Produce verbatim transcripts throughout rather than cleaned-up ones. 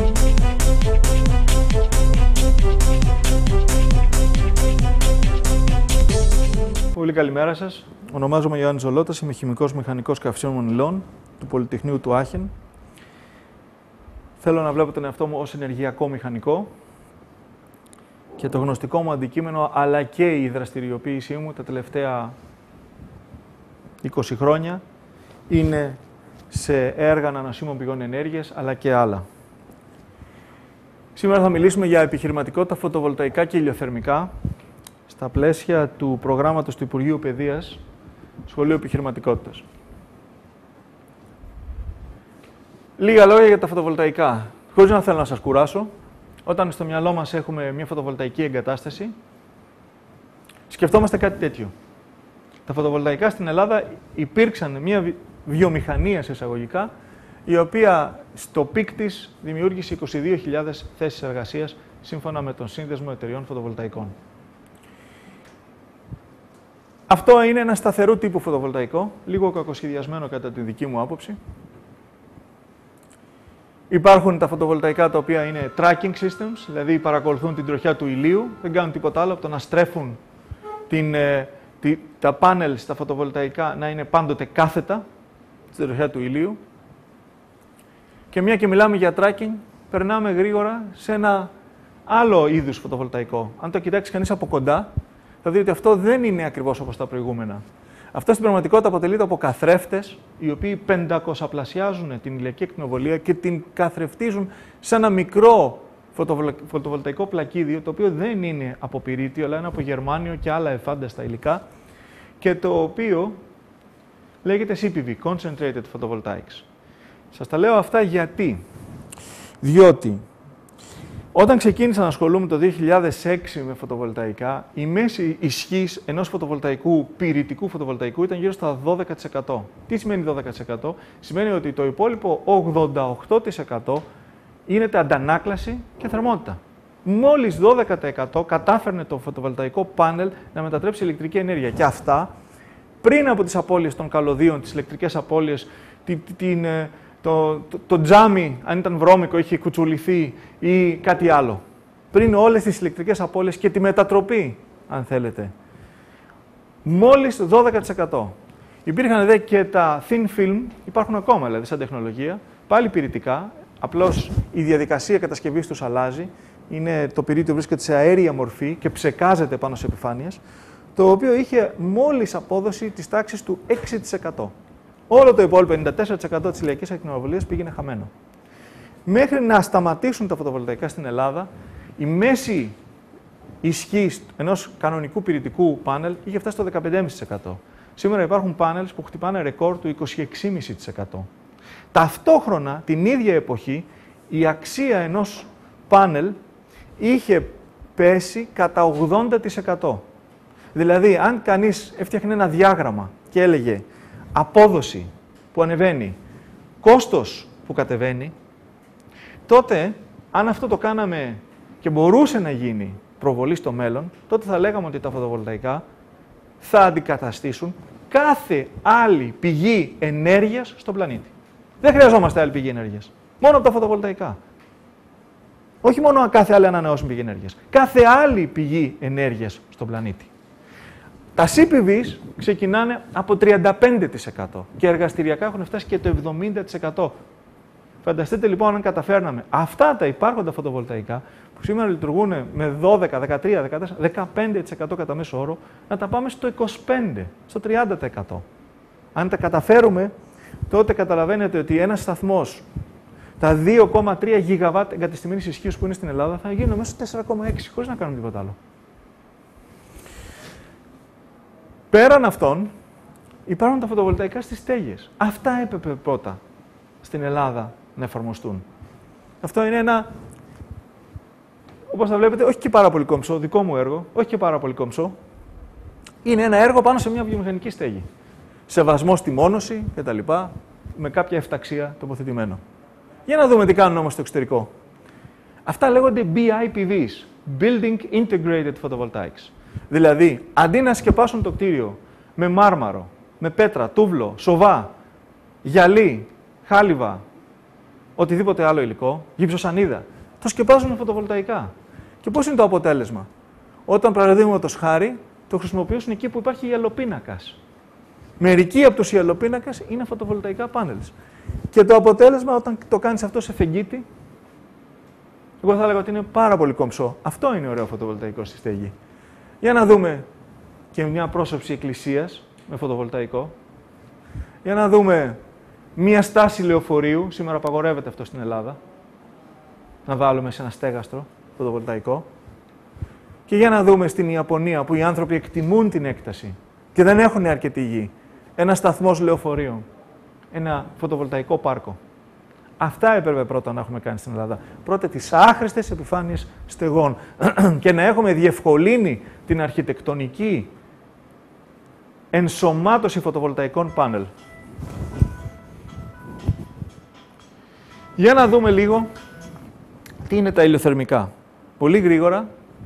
Πολύ καλημέρα σας. Ονομάζομαι Ιωάννης Ζολώτας, είμαι χημικός μηχανικός καυσίμων υλών του Πολυτεχνείου του Άχεν. Θέλω να βλέπω τον εαυτό μου ως ενεργειακό μηχανικό και το γνωστικό μου αντικείμενο, αλλά και η δραστηριοποίησή μου τα τελευταία είκοσι χρόνια είναι σε έργα ανανεωσίμων πηγών ενέργειας, αλλά και άλλα. Σήμερα θα μιλήσουμε για επιχειρηματικότητα, φωτοβολταϊκά και ηλιοθερμικά στα πλαίσια του προγράμματος του Υπουργείου Παιδείας, Σχολείο Επιχειρηματικότητας. Λίγα λόγια για τα φωτοβολταϊκά. Χωρίς να θέλω να σας κουράσω, όταν στο μυαλό μας έχουμε μια φωτοβολταϊκή εγκατάσταση, σκεφτόμαστε κάτι τέτοιο. Τα φωτοβολταϊκά στην Ελλάδα υπήρξαν μια βιομηχανία σε εισαγωγικά, η οποία στο πικ της δημιούργησε είκοσι δύο χιλιάδες θέσεις εργασίας, σύμφωνα με τον Σύνδεσμο Εταιριών Φωτοβολταϊκών. Αυτό είναι ένα σταθερού τύπου φωτοβολταϊκό, λίγο κακοσχεδιασμένο κατά τη δική μου άποψη. Υπάρχουν τα φωτοβολταϊκά τα οποία είναι tracking systems, δηλαδή παρακολουθούν την τροχιά του ηλίου, δεν κάνουν τίποτα άλλο από το να στρέφουν την, τη, τα πάνελ στα φωτοβολταϊκά να είναι πάντοτε κάθετα στην τροχιά του ηλίου. Και μια και μιλάμε για tracking, περνάμε γρήγορα σε ένα άλλο είδους φωτοβολταϊκό. Αν το κοιτάξει κανείς από κοντά, θα δει ότι αυτό δεν είναι ακριβώς όπως τα προηγούμενα. Αυτό στην πραγματικότητα αποτελείται από καθρέφτες, οι οποίοι πεντακοσαπλασιάζουν την ηλιακή ακτινοβολία και την καθρεφτίζουν σε ένα μικρό φωτοβολταϊκό πλακίδιο, το οποίο δεν είναι από πυρίτιο, αλλά είναι από γερμάνιο και άλλα εφάνταστα υλικά, και το οποίο λέγεται σι πι βι, Concentrated Photovoltaics. Σας τα λέω αυτά γιατί. Διότι όταν ξεκίνησα να ασχολούμαι το δύο χιλιάδες έξι με φωτοβολταϊκά, η μέση ισχύς ενός φωτοβολταϊκού, πυρητικού φωτοβολταϊκού, ήταν γύρω στα δώδεκα τοις εκατό. Τι σημαίνει δώδεκα τοις εκατό? Σημαίνει ότι το υπόλοιπο ογδόντα οκτώ τοις εκατό είναι αντανάκλαση και θερμότητα. Μόλις δώδεκα τοις εκατό κατάφερνε το φωτοβολταϊκό πάνελ να μετατρέψει ηλεκτρική ενέργεια. Και αυτά πριν από τις απώλειες των καλωδίων, τις ηλεκτρικές απώλειες, την, την, Το, το, το τζάμι, αν ήταν βρώμικο, είχε κουτσουληθεί ή κάτι άλλο. Πριν όλες τις ηλεκτρικές απώλειες και τη μετατροπή, αν θέλετε. Μόλις δώδεκα τοις εκατό. Υπήρχαν δε και τα thin film, υπάρχουν ακόμα δηλαδή σαν τεχνολογία, πάλι πυρητικά, απλώς η διαδικασία κατασκευής τους αλλάζει. Είναι, το πυρίτιο βρίσκεται σε αέρια μορφή και ψεκάζεται πάνω σε επιφάνειες, το οποίο είχε μόλις απόδοση της τάξης του έξι τοις εκατό. Όλο το υπόλοιπο ενενήντα τέσσερα τοις εκατό της ηλιακής ακτινοβολίας πήγαινε χαμένο. Μέχρι να σταματήσουν τα φωτοβολταϊκά στην Ελλάδα, η μέση ισχύς ενός κανονικού πυρητικού πάνελ είχε φτάσει στο δεκαπέντε κόμμα πέντε τοις εκατό. Σήμερα υπάρχουν πάνελς που χτυπάνε ρεκόρ του είκοσι έξι κόμμα πέντε τοις εκατό. Ταυτόχρονα, την ίδια εποχή, η αξία ενός πάνελ είχε πέσει κατά ογδόντα τοις εκατό. Δηλαδή, αν κανείς έφτιαχνε ένα διάγραμμα και έλεγε απόδοση που ανεβαίνει, κόστος που κατεβαίνει, τότε, αν αυτό το κάναμε και μπορούσε να γίνει προβολή στο μέλλον, τότε θα λέγαμε ότι τα φωτοβολταϊκά θα αντικαταστήσουν κάθε άλλη πηγή ενέργειας στον πλανήτη. Δεν χρειαζόμαστε άλλη πηγή ενέργειας. Μόνο από τα φωτοβολταϊκά. Όχι μόνο κάθε άλλη ανανεώσιμη πηγή ενέργειας. Κάθε άλλη πηγή ενέργειας στον πλανήτη. Τα σι πι βις ξεκινάνε από τριάντα πέντε τοις εκατό και εργαστηριακά έχουν φτάσει και το εβδομήντα τοις εκατό. Φανταστείτε λοιπόν αν καταφέρναμε αυτά τα υπάρχοντα φωτοβολταϊκά που σήμερα λειτουργούν με δώδεκα, δεκατρία, δεκατέσσερα, δεκαπέντε τοις εκατό κατά μέσο όρο, να τα πάμε στο είκοσι πέντε τοις εκατό, στο τριάντα τοις εκατό. Αν τα καταφέρουμε, τότε καταλαβαίνετε ότι ένας σταθμός, τα δύο κόμμα τρία γιγαβάτ εγκατεστημένης ισχύως που είναι στην Ελλάδα, θα γίνουν μέσα στο τέσσερα κόμμα έξι, χωρίς να κάνουμε τίποτα άλλο. Πέραν αυτών, υπάρχουν τα φωτοβολταϊκά στις στέγες. Αυτά έπρεπε πρώτα στην Ελλάδα να εφαρμοστούν. Αυτό είναι ένα, όπως θα βλέπετε, όχι και πάρα πολύ κόμψο, δικό μου έργο, όχι και πάρα πολύ κόμψο. Είναι ένα έργο πάνω σε μια βιομηχανική στέγη. Σεβασμό στη μόνωση κτλ. Με κάποια εφταξία τοποθετημένο. Για να δούμε τι κάνουν όμως στο εξωτερικό. Αυτά λέγονται μπι άι πι βις, Building Integrated Photovoltaics. Δηλαδή, αντί να σκεπάσουν το κτίριο με μάρμαρο, με πέτρα, τούβλο, σοβά, γυαλί, χάλιβα, οτιδήποτε άλλο υλικό, γυψοσανίδα, το σκεπάζουν με φωτοβολταϊκά. Και πώς είναι το αποτέλεσμα? Όταν παραδείγματος χάρη το χρησιμοποιήσουν εκεί που υπάρχει ιαλοπίνακας. Μερικοί από τους ιαλοπίνακες είναι φωτοβολταϊκά πάνελς. Και το αποτέλεσμα όταν το κάνεις αυτό σε φεγγίτη, εγώ θα έλεγα ότι είναι πάρα πολύ κομψό. Αυτό είναι ωραίο φωτοβολταϊκό στη στέγη. Για να δούμε και μια πρόσωψη εκκλησίας με φωτοβολταϊκό. Για να δούμε μια στάση λεωφορείου. Σήμερα απαγορεύεται αυτό στην Ελλάδα. Να βάλουμε σε ένα στέγαστρο φωτοβολταϊκό. Και για να δούμε στην Ιαπωνία που οι άνθρωποι εκτιμούν την έκταση και δεν έχουν αρκετή γη. Ένα σταθμός λεωφορείων. Ένα φωτοβολταϊκό πάρκο. Αυτά έπρεπε πρώτα να έχουμε κάνει στην Ελλάδα. Πρώτα τις άχρηστες επιφάνειες στεγών και να έχουμε διευκολύνει την αρχιτεκτονική ενσωμάτωση φωτοβολταϊκών πάνελ. Για να δούμε λίγο τι είναι τα ηλιοθερμικά. Πολύ γρήγορα,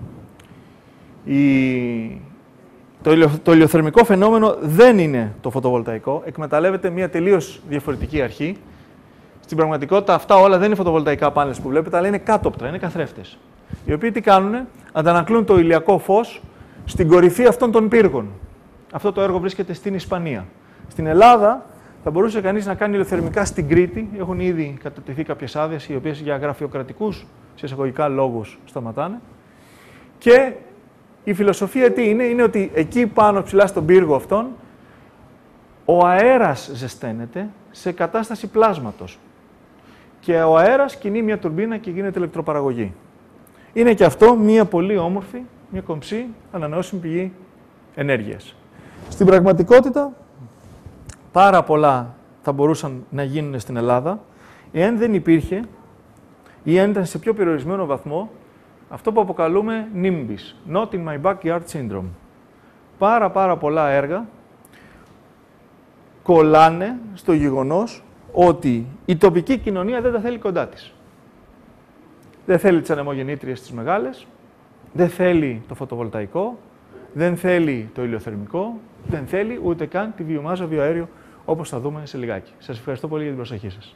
η... το, ηλιο... το ηλιοθερμικό φαινόμενο δεν είναι το φωτοβολταϊκό. Εκμεταλλεύεται μια τελείως διαφορετική αρχή. Στην πραγματικότητα αυτά όλα δεν είναι φωτοβολταϊκά πάνελ που βλέπετε, αλλά είναι κάτωπτρα, είναι καθρέφτες. Οι οποίοι τι κάνουνε? Αντανακλούν το ηλιακό φως στην κορυφή αυτών των πύργων. Αυτό το έργο βρίσκεται στην Ισπανία. Στην Ελλάδα θα μπορούσε κανείς να κάνει ηλιοθερμικά στην Κρήτη. Έχουν ήδη κατατεθεί κάποιες άδειες, οι οποίες για γραφειοκρατικούς σε εισαγωγικά λόγους σταματάνε. Και η φιλοσοφία τι είναι? Είναι ότι εκεί πάνω ψηλά στον πύργο αυτόν ο αέρας ζεσταίνεται σε κατάσταση πλάσματος. Και ο αέρας κινεί μια τουρμπίνα και γίνεται ηλεκτροπαραγωγή. Είναι και αυτό μια πολύ όμορφη, μια κομψή, ανανεώσιμη πηγή ενέργειας. Στην πραγματικότητα, πάρα πολλά θα μπορούσαν να γίνουν στην Ελλάδα, εάν δεν υπήρχε ή αν ήταν σε πιο περιορισμένο βαθμό αυτό που αποκαλούμε NIMBYs, Not in my backyard syndrome. Πάρα πάρα πολλά έργα κολλάνε στο γεγονός ότι η τοπική κοινωνία δεν τα θέλει κοντά της. Δεν θέλει τις ανεμογεννήτριες τις μεγάλες, δεν θέλει το φωτοβολταϊκό, δεν θέλει το ηλιοθερμικό, δεν θέλει ούτε καν τη βιομάζα βιοαέριο, όπως θα δούμε σε λιγάκι. Σας ευχαριστώ πολύ για την προσοχή σας.